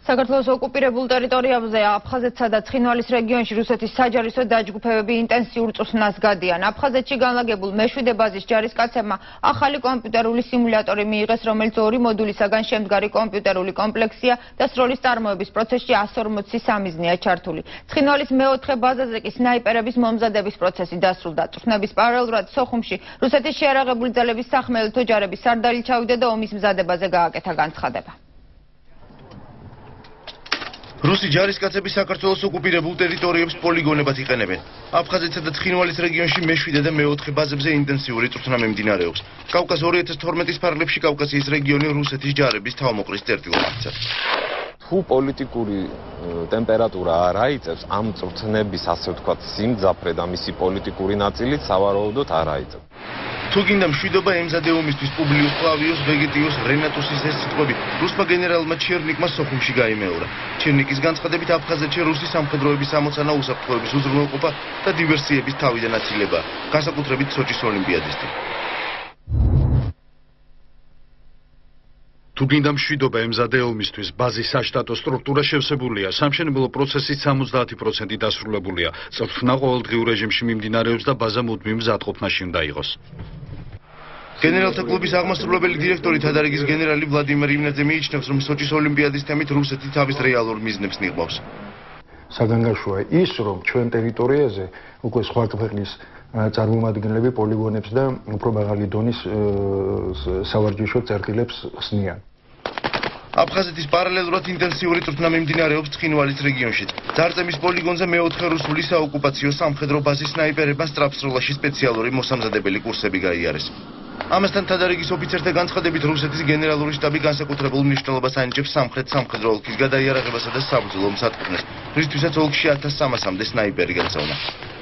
საქართველოს ოკუპირებულ ტერიტორიებზე აფხაზეთსა და ცხინვალის რეგიონში რუსეთის საჯარისო დაჯგუფებები ინტენსიურ წვრთნას გადიან. აფხაზეთში განლაგებულ მეშვიდე ბაზის ჯარისკაცებმა ახალი კომპიუტერული სიმულატორი მიიღეს, რომელიც 2 მოდულისაგან შემდგარი კომპიუტერული კომპლექსია და სროლის წარმოების პროცესში 140 მიზნია ჩართული. ცხინვალის მეოთხე ბაზაზე კი სნაიპერების მომზადების პროცესი დასრულდა. წვრთნების პარალელურად სოხუმში რუსეთის შეიარაღებული ძალების სახმელეთო ჯარების სარდალი ჩავიდა და ომის მზადებაზე გააკეთა განცხადება. რუსი ჯარისკაცები საქართველოს ოკუპირებულ ტერიტორიებს პოლიგონებად იყენებენ. აფხაზეთსა და ცხინვალის რეგიონში მეშვიდე და მეოთხე ბაზებზე ინტენსიური წვრთნა მიმდინარეობს. კავკას 2012 ფარგლებში კავკასიის რეგიონი რუსეთის ჯარების თავმოყრის წერტილად აქცა. თუ პოლიტიკური ტემპერატურა არ აიწევს ამ წვრთნების, ასე ვთქვათ, სიმძაფრე და მისი პოლიტიკური ნაწილიც სავარაუდოდ არ აიწევს. თუ გინდა მშვიდობა ემზადე ომისთვის პუბლიუს კლავიუს ვეგეტიუს რენატუსის ეს სიტყვები რუსმა გენერალმა ჩერნიკმა სოხუმში გაიმეორა. ჩერნიკის განცხადებით აფხაზეთში რუსი სამხედროების ამოცანა უსაფრთხოების უზრუნველყოფა და დივერსიების თავიდან აცილება, განსაკუთრებით სოჭის ოლიმპიადისთან. თუ გინდა მშვიდობა ემზადე ომისთვის, ბაზის საშტატო სტრუქტურა შევსებულია, სამშენებლო პროცესის 70% დასრულებულია. წვრთნა ყოველდღიურ რეჟიმში მიმდინარეობს და ბაზა მუდმივ მზადყოფნაში უნდა იყოს. გენერალთა კლუბის აღმასრულებელი დირექტორი თადარიგის გენერალი ვლადიმერ იმნაძე მიიჩნევს, რომ სოჭის ოლიმპიადის თემით რუსეთი თავის რეალურ მიზნებს ნიღბავს. საგანგაშოა ის, რომ ჩვენ ტერიტორიაზე უკვე სხვა ქვეყნის წარმომადგენლები პოლიგონებს და უფრო მაღალი დონის სავარჯიშო წერტილებს ხსნიან. აფხაზეთის პარალელურად ინტენსიური წვრთნა მიმდინარეობს ცხინვალის რეგიონშიც. ძარწემის პოლიგონზე მეოთხე რუსული საოკუპაციო სამხედრო ბაზის სნაიპერებმა სწრაფსროლაში სპეციალური მოსამზადებელი კურსები გაიარეს. ამასთან თადარიგის ოფიცერთა განცხადებით რუსეთის გენერალური შტაბი განსაკუთრებულ მნიშვნელობას ანიჭებს სამხრეთ სამხედრო ოლქის გადაიარაღებასა და საბრძოლო მსატყნეს, რისთვისაც ოლქში 1300-მდე სნაიპერი გაწევნა.